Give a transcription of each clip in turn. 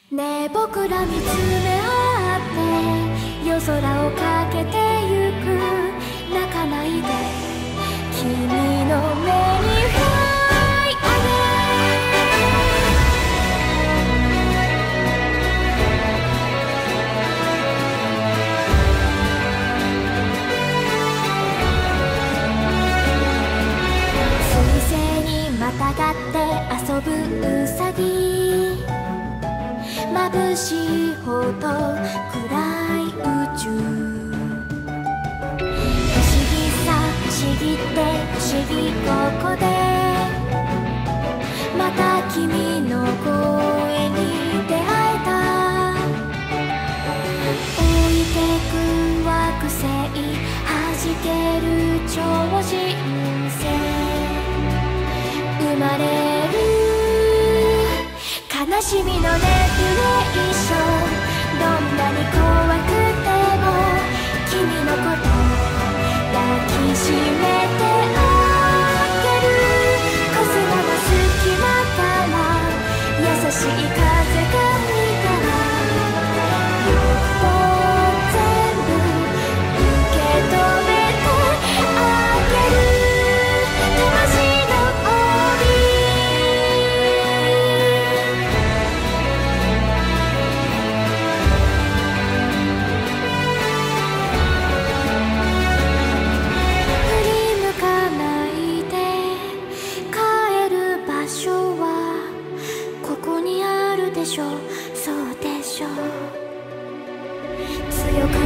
ねえ僕ら見つめ合って夜空をかけてゆく。泣かないで君の目にフライアゲ水星にまたがって遊ぶウサギ。眩しいほど暗い宇宙。不思議さ不思議って不思議ここでまた君の声に出会えた。置いてく惑星弾ける超新星。生まれる悲しみのレギュレーション。どんなに怖くても君のこと抱きしめてあげる。コスモの隙間から優しい風が吹いたらよっぽ全部受け止めてあげる。魂のそうでしょう。強くなくても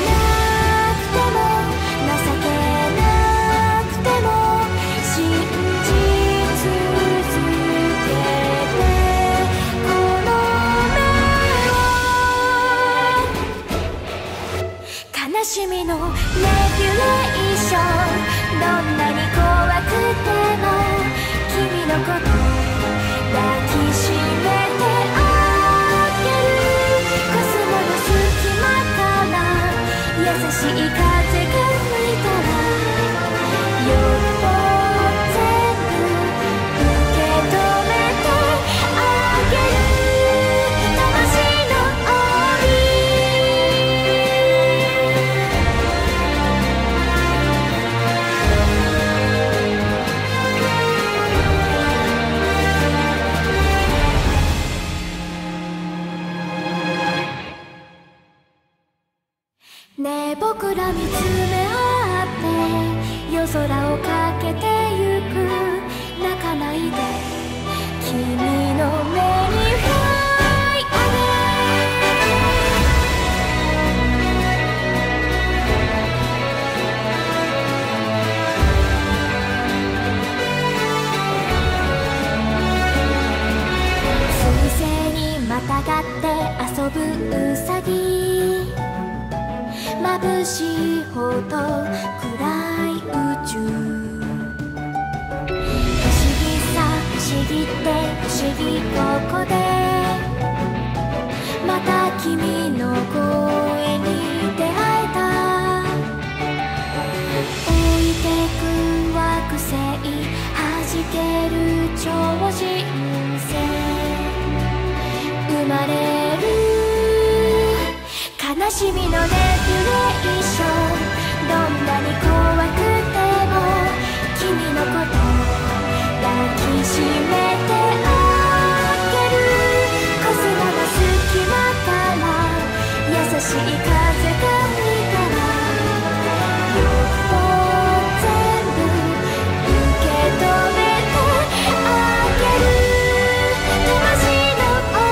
情けなくても信じ続けてこの目を。悲しみのレギュレーション。どんなに怖くても君のこと抱きしめて優しい風が吹いたらよっぽ全部受け止めてあげる。魂のねえ僕ら見つめ合って夜空をかけてゆく。泣かないで君の目にフライアゲ。水星にまたがって遊ぶウサギ。眩しいほど暗い宇宙。不思議さ不思議って不思議ここでまた君の声に出会えた。置いてく惑星弾ける超新星。生まれる悲しみのレギュレーション。どんなに怖くても君のこと抱きしめてあげる。コスモの隙間から優しい風が吹いたらよっぽ全部受け止めてあげる。魂の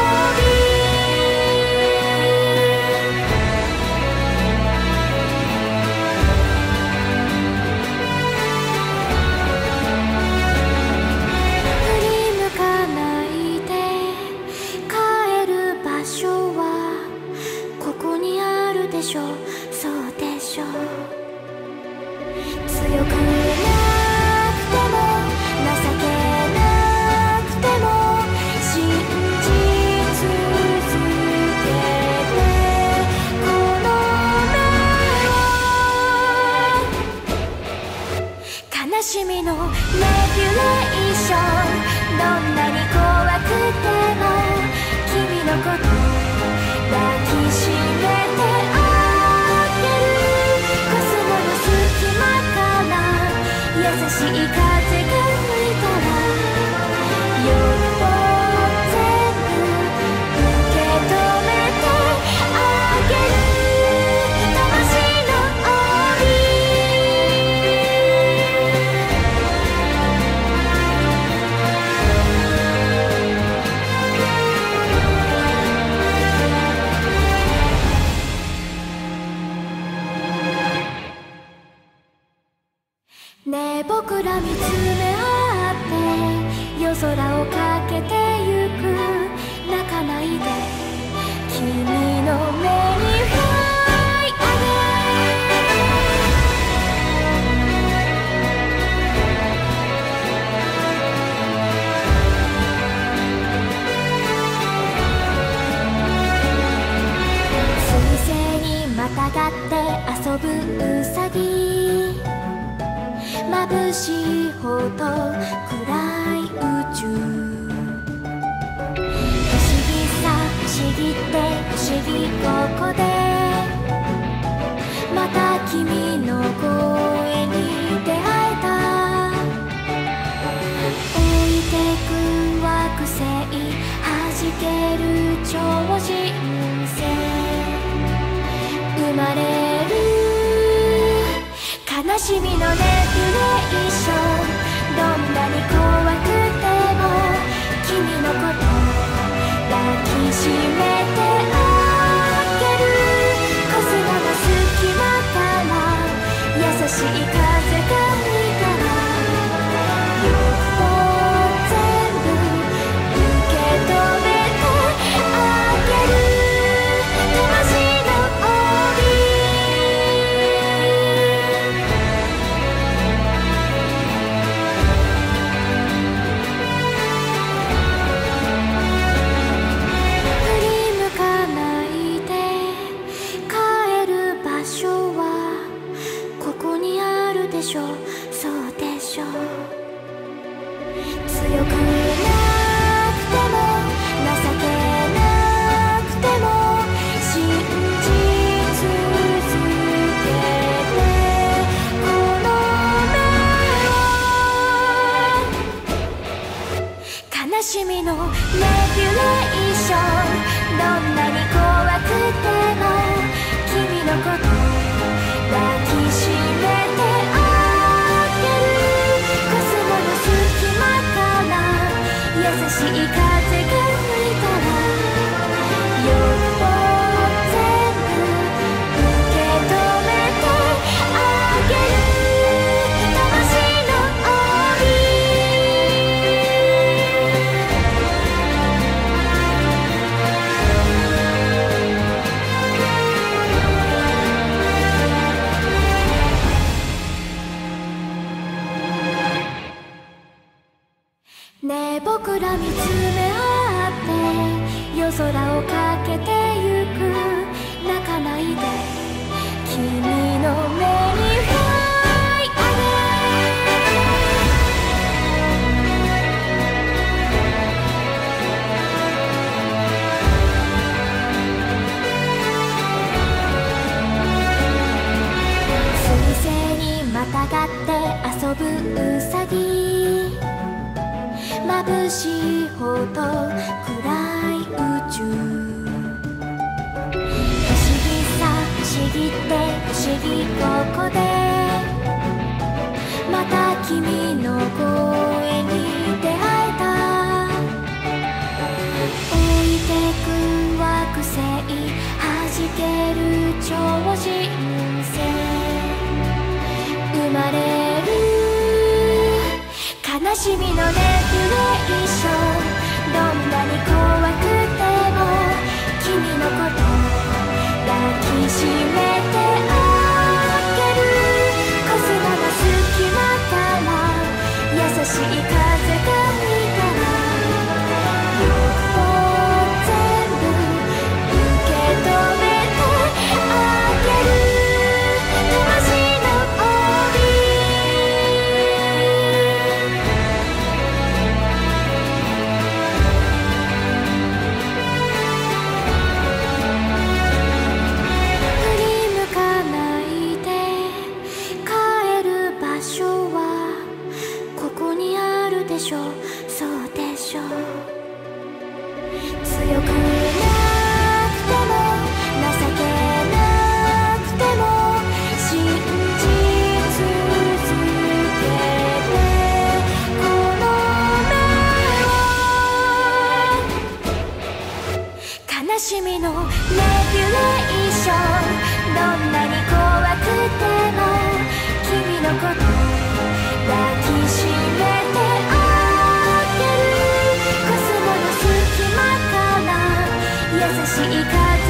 そうでしょう。強くなくても情けなくても信じ続けてこの目を。悲しみのレギュレーション。どんなに怖くても君のことしい風が吹いたら夜を全部受け止めてあげる魂の帯ねえ僕ら見つめ合って夜空をかけてゆく泣かないで君の目にフライアゲ水星にまたがって遊ぶウサギ眩しいほど暗い宇宙不思議さ不思議って不思議ここでまた君の声に出会えた置いてく惑星弾ける超新星生まれる悲しみのネグレーションどんなに怖くても君のこと抱きしめてあげるコスモの隙間から優しい風が吹いたら夜を全部受け止めてあげる魂の帯そうでしょう強くなくても情けなくても信じ続けてこの目を悲しみのレギュレーションどんなに怖くても君のこと抱きしめて優しい風が吹いたら夜を全部受け止めてあげる魂の帯ねえ僕ら見つめ合って夜空をかけてゆく泣かないで君の目にフライアゲ水星にまたがって遊ぶウサギ眩しいほど暗い宇宙不思議さ不思議って不思議ここでまた君の声に出会えた置いてく惑星弾ける超新星生まれる悲しみのネグレーションどんなに怖くても君のこと抱きしめてあげるコスモの隙間から優しい風が吹いたら夜を全部受け止めてあげる魂の帯悲しみのレビュレーション、どんなに怖くても君のこと抱きしめてあげる。コスモの隙間から優しい風